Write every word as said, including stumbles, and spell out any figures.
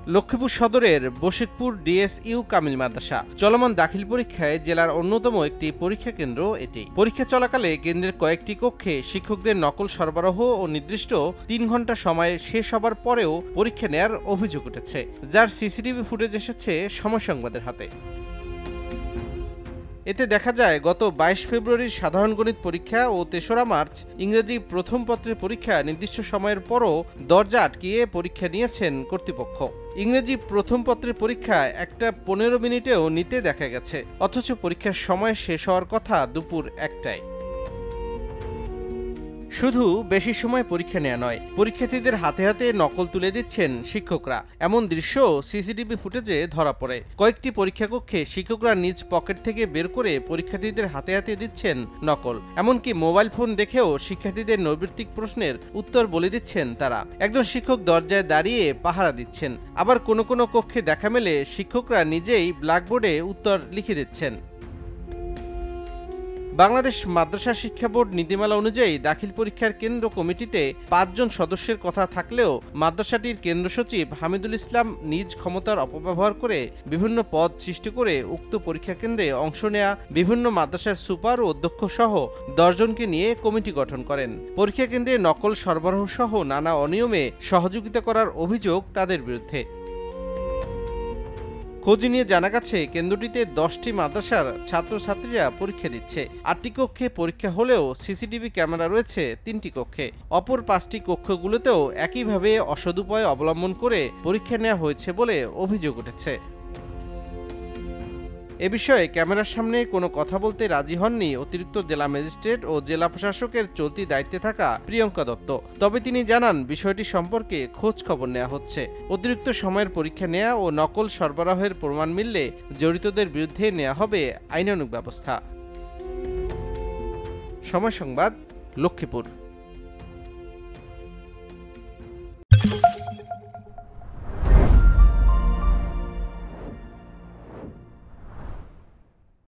লক্ষ্মীপুর সদরের বশিকপুর ডিএসইউ কামিল মাদ্রাসা চলমান দাখিল পরীক্ষায় জেলার অন্যতম একটি পরীক্ষা কেন্দ্র এটি। পরীক্ষা চলাকালে কেন্দ্রের কয়েকটি কক্ষে শিক্ষকদের নকল সরবরাহ ও নির্দিষ্ট তিন ঘন্টা সময়ে শেষ হবার পরেও পরীক্ষা নেয়ার অভিযোগ উঠেছে, যার সিসিটিভি ফুটেজ এসেছে সময় সংবাদের হাতে। এতে দেখা যায় গত বাইশ ফেব্রুয়ারির সাধারণ গণিত পরীক্ষা ও তেসরা মার্চ ইংরেজি প্রথম পত্রের পরীক্ষা নির্দিষ্ট সময়ের পরও দরজা আটকিয়ে পরীক্ষা নিয়েছেন কর্তৃপক্ষ। ইংরেজি প্রথম পত্রের পরীক্ষা একটা পনেরো মিনিটেও নিতে দেখা গেছে, অথচ পরীক্ষার সময় শেষ হওয়ার কথা দুপুর একটায়। শুধু বেশি সময় পরীক্ষা নেওয়া নয়, পরীক্ষার্থীদের হাতে হাতে নকল তুলে দিচ্ছেন শিক্ষকরা। এমন দৃশ্য সিসিটিভি ফুটেজে ধরা পড়ে। কয়েকটি পরীক্ষা কক্ষে শিক্ষকরা নিজ পকেট থেকে বের করে পরীক্ষার্থীদের হাতে হাতে দিচ্ছেন নকল। এমনকি মোবাইল ফোন দেখেও শিক্ষার্থীদের নৈর্ব্যক্তিক প্রশ্নের উত্তর বলে দিচ্ছেন তারা। একজন শিক্ষক দরজায় দাঁড়িয়ে পাহারা দিচ্ছেন, আবার কোনো কোনো কক্ষে দেখা মেলে শিক্ষকরা নিজেই ব্ল্যাকবোর্ডে উত্তর লিখে দিচ্ছেন। বাংলাদেশ মাদ্রাসা শিক্ষা বোর্ড নীতিমালা অনুযায়ী দাখিল পরীক্ষার কেন্দ্র কমিটিতে পাঁচজন সদস্যের কথা থাকলেও মাদ্রাসাটির কেন্দ্র সচিব হামিদুল ইসলাম নিজ ক্ষমতার অপব্যবহার করে বিভিন্ন পদ সৃষ্টি করে উক্ত পরীক্ষা কেন্দ্রে অংশ নেয়া বিভিন্ন মাদ্রাসার সুপার ও অধ্যক্ষ সহ দশজনকে নিয়ে কমিটি গঠন করেন। পরীক্ষা কেন্দ্রে নকল সরবরাহ সহ নানা অনিয়মে সহযোগিতা করার অভিযোগ তাদের বিরুদ্ধে। খোঁজ নিয়ে জানা গেছে, কেন্দ্রটিতে দশটি মাদ্রাসার ছাত্রছাত্রীরা পরীক্ষা দিচ্ছে। আটটি কক্ষে পরীক্ষা হলেও সিসিটিভি ক্যামেরা রয়েছে তিনটি কক্ষে। অপর পাঁচটি কক্ষগুলোতেও একইভাবে অসদুপায় অবলম্বন করে পরীক্ষা নেওয়া হয়েছে বলে অভিযোগ উঠেছে। এ বিষয়ে ক্যামেরার সামনে কোনো কথা বলতে রাজি হননি অতিরিক্ত জেলা ম্যাজিস্ট্রেট ও জেলা প্রশাসকের চলতি দায়িত্বে থাকা প্রিয়ঙ্কা দত্ত। তবে তিনি জানান, বিষয়টি সম্পর্কে খোঁজ খবর নেওয়া হচ্ছে। অতিরিক্ত সময়ের পরীক্ষা নেওয়া ও নকল সরবরাহের প্রমাণ মিললে জড়িতদের বিরুদ্ধে নেওয়া হবে আইনানুগ ব্যবস্থা। সময় সংবাদ, লক্ষ্মীপুর।